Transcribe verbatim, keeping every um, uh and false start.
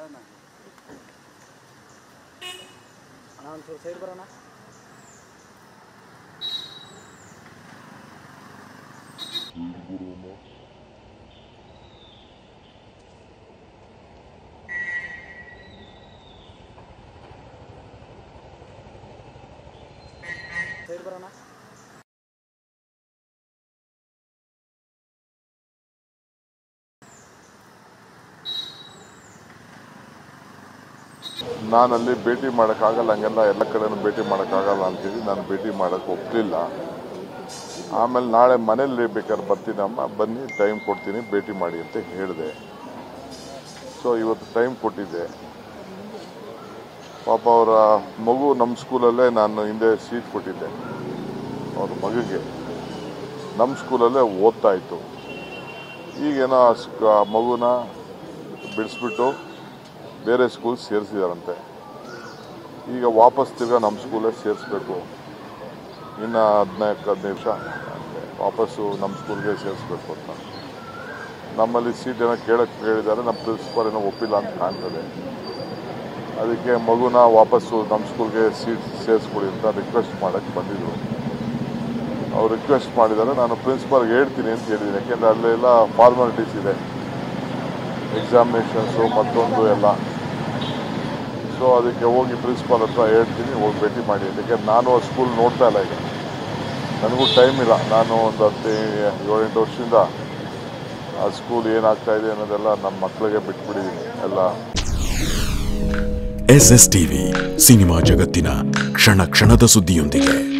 Side ಬರೋಣ. Side ಬರೋಣ. ನಾನು ಅಲ್ಲಿ ಭೇಟಿ ಮಾಡೋಕ್ಕಾಗಲ್ಲ, ಹಂಗೆಲ್ಲ ಎಲ್ಲ ಕಡೆನೂ ಭೇಟಿ ಮಾಡೋಕ್ಕಾಗಲ್ಲ ಅಂತೇಳಿ ನಾನು ಭೇಟಿ ಮಾಡೋಕ್ಕೆ ಒಪ್ಪಲಿಲ್ಲ. ಆಮೇಲೆ ನಾಳೆ ಮನೇಲಿ ಬೇಕಾದ್ರೆ ಬರ್ತೀನಮ್ಮ, ಬನ್ನಿ ಟೈಮ್ ಕೊಡ್ತೀನಿ ಭೇಟಿ ಮಾಡಿ ಅಂತ ಹೇಳಿದೆ. ಸೊ ಇವತ್ತು ಟೈಮ್ ಕೊಟ್ಟಿದ್ದೆ. ಪಾಪ ಅವರ ಮಗು ನಮ್ಮ ಸ್ಕೂಲಲ್ಲೇ ನಾನು ಹಿಂದೆ ಸೀಟ್ ಕೊಟ್ಟಿದ್ದೆ. ಅವ್ರ ಮಗುಗೆ ನಮ್ಮ ಸ್ಕೂಲಲ್ಲೇ ಓದ್ತಾ ಇತ್ತು. ಈಗೇನೋ ಆ ಮಗುನ ಬಿಡಿಸ್ಬಿಟ್ಟು ಬೇರೆ ಸ್ಕೂಲ್ ಸೇರಿಸಿದಾರಂತೆ. ಈಗ ವಾಪಸ್ ತಿರ್ಗಾ ನಮ್ಮ ಸ್ಕೂಲೇ ಸೇರಿಸ್ಬೇಕು. ಇನ್ನು ಹದಿನಾಲ್ಕು ಹದಿನೈದು ನಿಮಿಷ ಅಂತೆ ವಾಪಸ್ಸು ನಮ್ಮ ಸ್ಕೂಲ್ಗೆ ಸೇರಿಸ್ಬೇಕು ಅಂತ. ನಮ್ಮಲ್ಲಿ ಸೀಟ್ ಏನೋ ಕೇಳಕ್ಕೆ ಹೇಳಿದ್ದಾರೆ, ನಮ್ಮ ಪ್ರಿನ್ಸಿಪಾಲ್ ಏನೋ ಒಪ್ಪಿಲ್ಲ ಅಂತ ಕಾಣ್ತದೆ. ಅದಕ್ಕೆ ಮಗುನ ವಾಪಸ್ಸು ನಮ್ಮ ಸ್ಕೂಲ್ಗೆ ಸೀಟ್ ಸೇರಿಸ್ಕೊಡಿ ಅಂತ ರಿಕ್ವೆಸ್ಟ್ ಮಾಡೋಕ್ಕೆ ಬಂದಿದ್ರು. ಅವ್ರು ರಿಕ್ವೆಸ್ಟ್ ಮಾಡಿದ್ದಾರೆ, ನಾನು ಪ್ರಿನ್ಸಿಪಾಲ್ಗೆ ಹೇಳ್ತೀನಿ ಅಂತ ಹೇಳಿದ್ದೀನಿ. ಯಾಕೆಂದರೆ ಅಲ್ಲೆಲ್ಲ ಫಾರ್ಮಾಲಿಟೀಸ್ ಇದೆ, ಎಕ್ಸಾಮಿನೇಷನ್ಸು ಮತ್ತೊಂದು ಎಲ್ಲ. ಸೊ ಅದಕ್ಕೆ ಹೋಗಿ ಪ್ರಿನ್ಸಿಪಾಲ್ ಹತ್ರ ಹೇಳ್ತೀನಿ, ಹೋಗಿ ಭೇಟಿ ಮಾಡಿ. ಯಾಕೆಂದ್ರೆ ನಾನು ಆ ಸ್ಕೂಲ್ ನೋಡ್ತಾ ಇಲ್ಲ. ಈಗ ನನಗೂ ಟೈಮ್ ಇಲ್ಲ. ನಾನು ಒಂದು ಹತ್ತು ಏಳೆಂಟು ವರ್ಷದಿಂದ ಆ ಸ್ಕೂಲ್ ಏನಾಗ್ತಾ ಇದೆ ಅನ್ನೋದೆಲ್ಲ ನಮ್ಮ ಮಕ್ಕಳಿಗೆ ಬಿಟ್ಬಿಟ್ಟಿದ್ದೀನಿ ಎಲ್ಲ. ಎಸ್ ಎಸ್ ಟಿವಿ ಸಿನಿಮಾ ಜಗತ್ತಿನ ಕ್ಷಣ ಕ್ಷಣದ ಸುದ್ದಿಯೊಂದಿಗೆ.